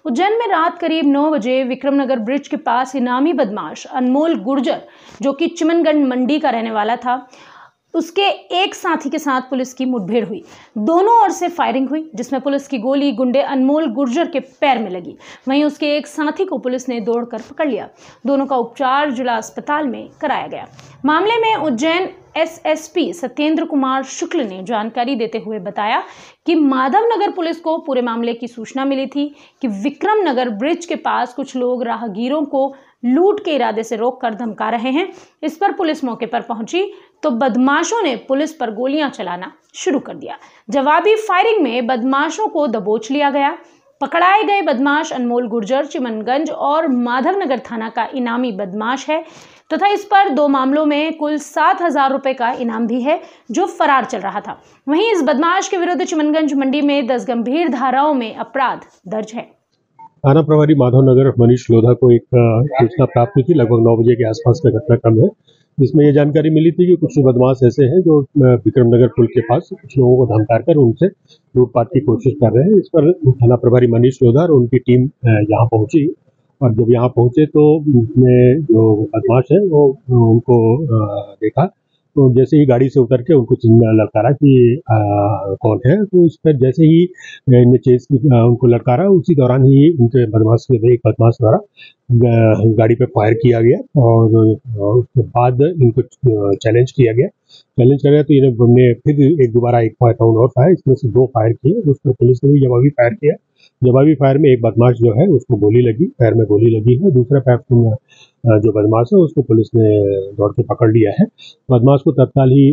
उज्जैन में रात करीब 9 बजे विक्रमनगर ब्रिज के पास इनामी बदमाश अनमोल गुर्जर, जो कि चिमनगंज मंडी का रहने वाला था, उसके एक साथी के साथ पुलिस की मुठभेड़ हुई। दोनों ओर से फायरिंग हुई, जिसमें पुलिस की गोली गुंडे अनमोल गुर्जर के पैर में लगी। वहीं उसके एक साथी को पुलिस ने दौड़कर पकड़ लिया। दोनों का उपचार जिला अस्पताल में कराया गया। मामले में उज्जैन एसएसपी सत्येंद्र कुमार शुक्ल ने जानकारी देते हुए बताया कि माधवनगर पुलिस को पूरे मामले की सूचना मिली थी कि विक्रमनगर ब्रिज के पास कुछ लोग राहगीरों को लूट के इरादे से रोककर धमका रहे हैं। इस पर पुलिस मौके पर पहुंची तो बदमाशों ने पुलिस पर गोलियां चलाना शुरू कर दिया। जवाबी फायरिंग में बदमाशों को दबोच लिया गया। पकड़ाए गए बदमाश अनमोल गुर्जर चिमनगंज और माधवनगर थाना का इनामी बदमाश है तथा इस पर 2 मामलों में कुल 7,000 रुपए का इनाम भी है, जो फरार चल रहा था। वहीं इस बदमाश के विरुद्ध चिमनगंज मंडी में 10 गंभीर धाराओं में अपराध दर्ज है। थाना प्रभारी माधवनगर मनीष लोधा को एक सूचना प्राप्त हुई थी लगभग 9 बजे के आसपास का घटनाक्रम है, जिसमें ये जानकारी मिली थी कि कुछ बदमाश ऐसे हैं जो विक्रमनगर पुल के पास कुछ लोगों को धमका कर उनसे लूटपाट की कोशिश कर रहे हैं। इस पर थाना प्रभारी मनीष लोधा और उनकी टीम यहाँ पहुंची और जब यहाँ पहुंचे तो उसमें जो बदमाश है वो उनको देखा, तो जैसे ही गाड़ी से उतर के उनको ललकारा कि कौन है, तो इस पर जैसे ही उनको ललकारा, उसी दौरान ही उनके बदमाश एक बदमाश द्वारा गाड़ी पे फायर किया गया और उसके बाद इनको चैलेंज किया गया तो इन्होंने फिर एक दोबारा एक राउंड और फायर, इसमें से 2 फायर किए। उस पर पुलिस ने भी जवाबी फायर किया। जवाबी फायर में एक बदमाश जो है उसको गोली लगी, पैर में गोली लगी है। दूसरा पैर जो बदमाश है उसको पुलिस ने दौड़ के पकड़ लिया है। बदमाश को तत्काल ही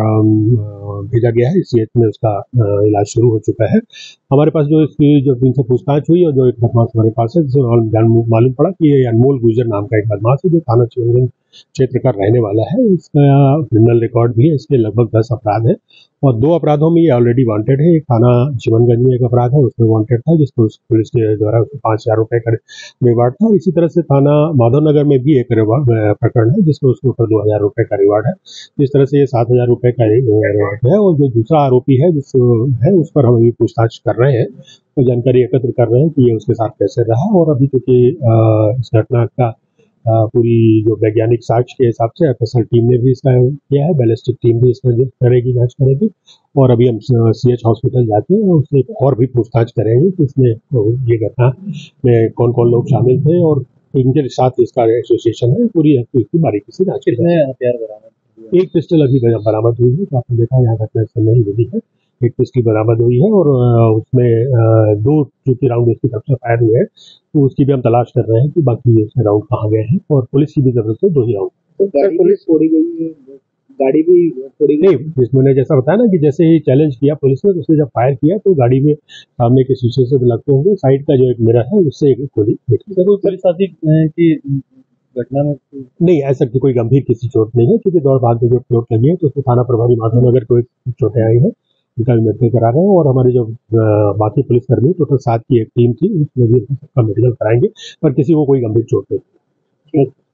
भेजा गया है, सीएच में उसका इलाज शुरू हो चुका है। हमारे पास जो इनसे पूछताछ हुई और जो एक बदमाश हमारे पास है, जिससे मालूम पड़ा कि ये अनमोल गुर्जर नाम का एक बदमाश है जो थाना चिमनगंज क्षेत्र का रहने वाला है। इसका क्रिमिनल रिकॉर्ड भी है, इसके लगभग 10 अपराध है और 2 अपराधों में ये ऑलरेडी वांटेड है। एक थाना चिमनगंज में एक अपराध है, उसमें वांटेड था, जिसको पुलिस के द्वारा 5,000 रुपए का रिवार्ड था। इसी तरह से थाना माधवनगर में भी एक प्रकरण है जिसमें उसके ऊपर 2,000 रुपए का रिवार्ड है। इस तरह से ये 7,000 रुपए का रिवार्ड है। और जो दूसरा आरोपी है उस पर हम अभी पूछताछ कर रहे हैं, तो जानकारी एकत्र कर रहे हैं कि ये उसके साथ कैसे रहा। और अभी क्योंकि इस घटना का पूरी जो वैज्ञानिक साक्ष्य के हिसाब से एफएसएल टीम ने भी इसका किया है, बैलिस्टिक टीम भी इसमें जांच करेगी और अभी हम सीएच हॉस्पिटल जाके उससे और भी पूछताछ करेंगे कि इसमें ये घटना में कौन कौन लोग शामिल थे और इनके साथ इसका एसोसिएशन है। पूरी इसकी बारीकी से जांच करेंगे। हथियार बरामद, एक पिस्टल अभी बरामद हुई है, तो आपने देखा यहाँ घटना समय ही मिली है। एक पिस्टल बरामद हुई है और उसमें 2 चूंकि राउंड उसकी तरफ से फायर हुए हैं, तो उसकी भी हम तलाश कर रहे हैं कि बाकी उसमें राउंड कहाँ गए हैं। और पुलिस की भी तरफ से 2 ही राउंड। तो पुलिस छोड़ी गई है, गाड़ी भी छोड़ी गई नहीं, मैंने जैसा बताया ना कि जैसे ही चैलेंज किया पुलिस ने, तो उसने जब फायर किया तो गाड़ी में सामने के शीशे से लगते होंगे, साइड का जो एक मिरर है उससे एक गोली निकली। कोई पुलिस साथी की घटना में नहीं, ऐसा कोई गंभीर किसी चोट नहीं है, क्योंकि दौड़ भाग में जो चोट लगी है तो उसमें थाना प्रभारी माधवनगर को एक चोटें आई है, उनका भी मेडिकल करा रहे हैं। और हमारे जो बाकी पुलिसकर्मी टोटल 7 की एक टीम थी, उसमें भी सबका मेडिकल कराएंगे, पर किसी को कोई गंभीर चोट नहीं।